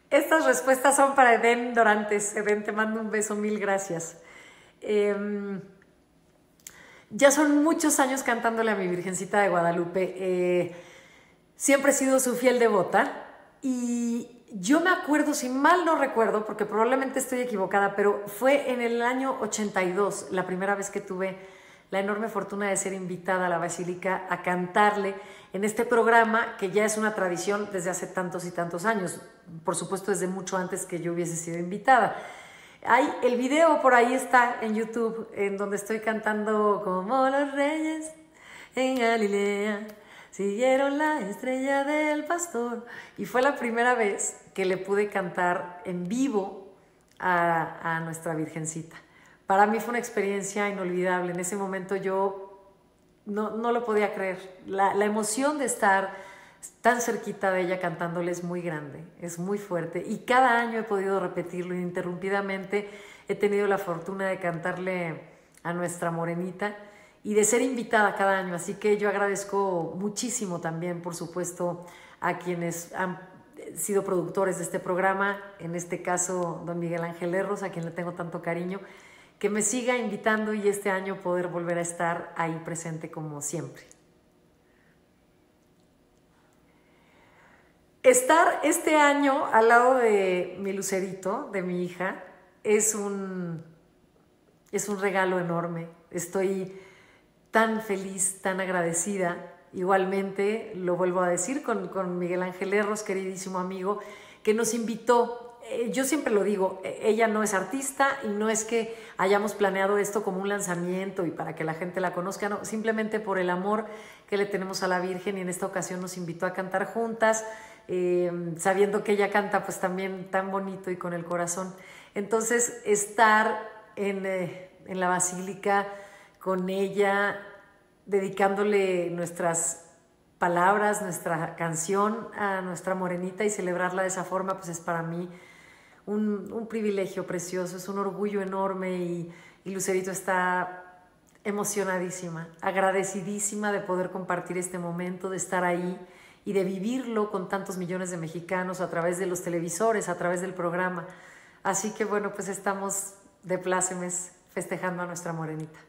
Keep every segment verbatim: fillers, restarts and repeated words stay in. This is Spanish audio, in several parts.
Estas respuestas son para Eden Dorantes. Eden, te mando un beso, mil gracias. Eh, ya son muchos años cantándole a mi Virgencita de Guadalupe. Eh, siempre he sido su fiel devota y yo me acuerdo, si mal no recuerdo, porque probablemente estoy equivocada, pero fue en el año ochenta y dos la primera vez que tuve la enorme fortuna de ser invitada a la Basílica a cantarle en este programa que ya es una tradición desde hace tantos y tantos años, por supuesto desde mucho antes que yo hubiese sido invitada. Hay, el video por ahí está en YouTube, en donde estoy cantando como los reyes en Galilea siguieron la estrella del pastor, y fue la primera vez que le pude cantar en vivo a, a nuestra Virgencita. Para mí fue una experiencia inolvidable. En ese momento yo no, no lo podía creer. La, la emoción de estar tan cerquita de ella cantándole es muy grande, es muy fuerte. Y cada año he podido repetirlo ininterrumpidamente. He tenido la fortuna de cantarle a nuestra morenita y de ser invitada cada año. Así que yo agradezco muchísimo también, por supuesto, a quienes han sido productores de este programa, en este caso don Miguel Ángel Erros, a quien le tengo tanto cariño, que me siga invitando y este año poder volver a estar ahí presente como siempre. Estar este año al lado de mi Lucerito, de mi hija, es un, es un regalo enorme. Estoy tan feliz, tan agradecida. Igualmente, lo vuelvo a decir con, con Miguel Ángel Erros, queridísimo amigo, que nos invitó. Yo siempre lo digo, ella no es artista y no es que hayamos planeado esto como un lanzamiento y para que la gente la conozca, no, simplemente por el amor que le tenemos a la Virgen, y en esta ocasión nos invitó a cantar juntas, eh, sabiendo que ella canta pues también tan bonito y con el corazón. Entonces, estar en, eh, en la Basílica con ella, dedicándole nuestras palabras, nuestra canción a nuestra morenita y celebrarla de esa forma, pues es para mí Un, un privilegio precioso, es un orgullo enorme, y, y Lucerito está emocionadísima, agradecidísima de poder compartir este momento, de estar ahí y de vivirlo con tantos millones de mexicanos a través de los televisores, a través del programa. Así que bueno, pues estamos de plácemes festejando a nuestra morenita.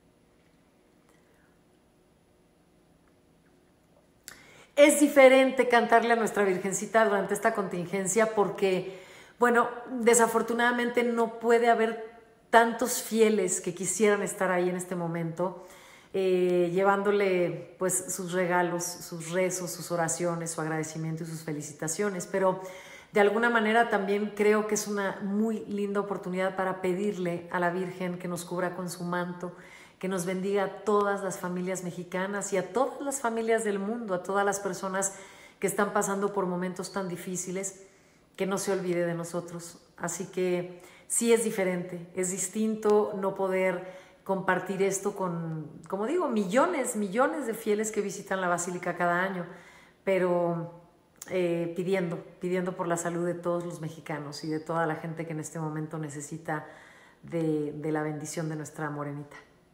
Es diferente cantarle a nuestra Virgencita durante esta contingencia porque, bueno, desafortunadamente no puede haber tantos fieles que quisieran estar ahí en este momento, eh, llevándole pues sus regalos, sus rezos, sus oraciones, su agradecimiento y sus felicitaciones, pero de alguna manera también creo que es una muy linda oportunidad para pedirle a la Virgen que nos cubra con su manto, que nos bendiga a todas las familias mexicanas y a todas las familias del mundo, a todas las personas que están pasando por momentos tan difíciles, que no se olvide de nosotros. Así que sí es diferente, es distinto no poder compartir esto con, como digo, millones, millones de fieles que visitan la Basílica cada año, pero eh, pidiendo, pidiendo por la salud de todos los mexicanos y de toda la gente que en este momento necesita de, de la bendición de nuestra morenita.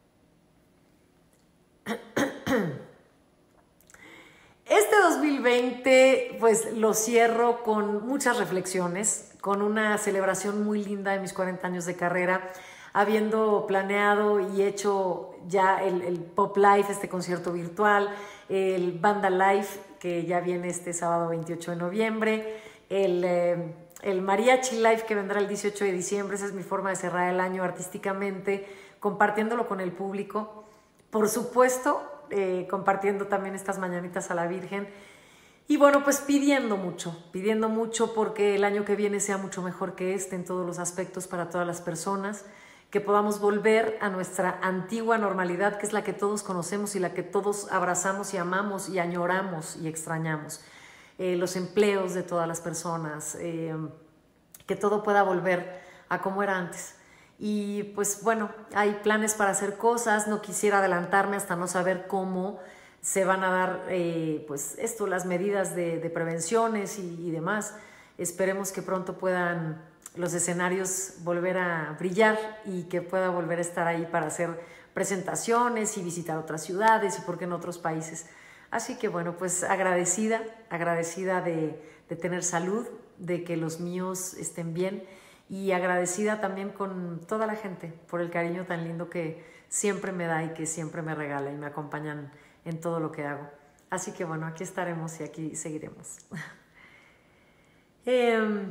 Este dos mil veinte pues lo cierro con muchas reflexiones, con una celebración muy linda de mis cuarenta años de carrera, habiendo planeado y hecho ya el, el Pop Live, este concierto virtual, el Banda Live, que ya viene este sábado veintiocho de noviembre, el, eh, el Mariachi Live, que vendrá el dieciocho de diciembre. Esa es mi forma de cerrar el año artísticamente, compartiéndolo con el público. Por supuesto, Eh, compartiendo también estas mañanitas a la Virgen, y bueno, pues pidiendo mucho, pidiendo mucho porque el año que viene sea mucho mejor que este en todos los aspectos para todas las personas, que podamos volver a nuestra antigua normalidad, que es la que todos conocemos y la que todos abrazamos y amamos y añoramos y extrañamos, eh, los empleos de todas las personas, eh, que todo pueda volver a como era antes. Y pues bueno, hay planes para hacer cosas, no quisiera adelantarme hasta no saber cómo se van a dar eh, pues esto, las medidas de, de prevenciones y, y demás. Esperemos que pronto puedan los escenarios volver a brillar y que pueda volver a estar ahí para hacer presentaciones y visitar otras ciudades y por qué en otros países. Así que bueno, pues agradecida, agradecida de, de tener salud, de que los míos estén bien y agradecida también con toda la gente por el cariño tan lindo que siempre me da y que siempre me regala y me acompañan en todo lo que hago. Así que bueno, aquí estaremos y aquí seguiremos. eh,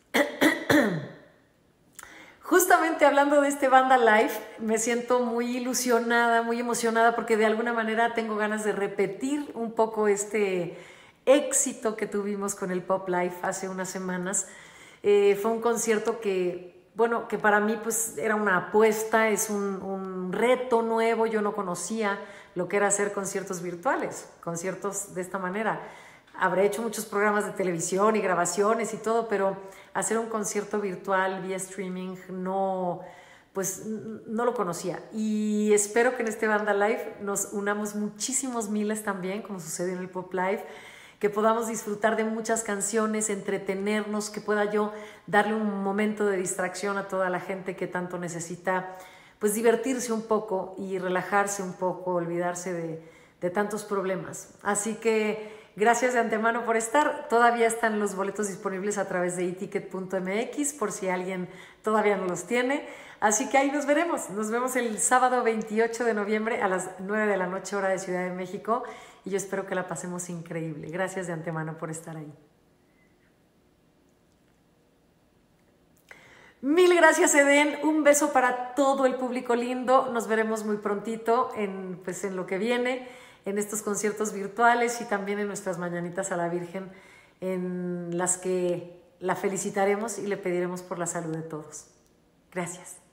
Justamente hablando de este Banda Live, me siento muy ilusionada, muy emocionada porque de alguna manera tengo ganas de repetir un poco este éxito que tuvimos con el Pop Live hace unas semanas. Eh, fue un concierto que, bueno, que para mí pues era una apuesta, es un, un reto nuevo. Yo no conocía lo que era hacer conciertos virtuales, conciertos de esta manera. Habré hecho muchos programas de televisión y grabaciones y todo, pero hacer un concierto virtual vía streaming no, pues, no lo conocía. Y espero que en este Banda Live nos unamos muchísimos miles también, como sucede en el Pop Live, que podamos disfrutar de muchas canciones, entretenernos, que pueda yo darle un momento de distracción a toda la gente que tanto necesita, pues divertirse un poco y relajarse un poco, olvidarse de, de tantos problemas. Así que gracias de antemano por estar. Todavía están los boletos disponibles a través de eticket punto m x por si alguien todavía no los tiene. Así que ahí nos veremos. Nos vemos el sábado veintiocho de noviembre a las nueve de la noche, hora de Ciudad de México. Y yo espero que la pasemos increíble. Gracias de antemano por estar ahí. Mil gracias, Eden. Un beso para todo el público lindo. Nos veremos muy prontito en, pues, en lo que viene, en estos conciertos virtuales y también en nuestras mañanitas a la Virgen, en las que la felicitaremos y le pediremos por la salud de todos. Gracias.